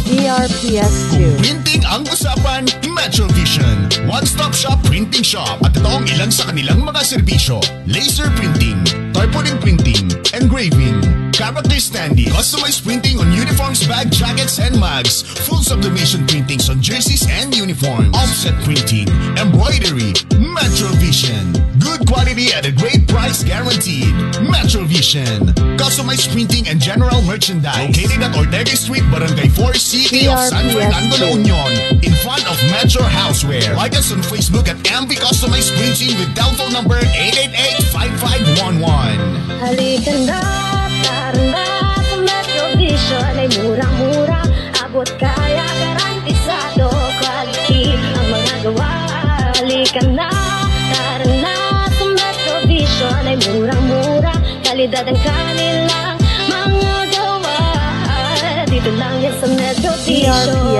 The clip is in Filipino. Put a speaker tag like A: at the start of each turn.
A: DRPS
B: Kung printing ang usapan, Metro Vision. One-stop shop printing shop. At ito ang ilan sa kanilang mga serbisyo. Laser printing, tarpaulin printing, engraving, character standee, customized printing on uniforms, bag, jackets, and mugs, full sublimation printings on jerseys and uniforms, offset printing, embroidery. Metro Vision. Good quality at a great price guaranteed. Metro Vision. Customized printing and general merchandise. Located at Ortega Street, Barangay 4, City of San Fernando, La Union. In front of Metro Houseware. Like us on Facebook at MV Customized Printing with telephone number 888-5511.
C: Halika na, tara na, sa Metro Vision ay murang-mura. Abot kaya, garantisado, quality ang mga gawa. Halika na, tara na, sa Metro Vision ay murang-mura. Kalidad ang kanilang mga gawa. Dito lang yan sa Metro Vision.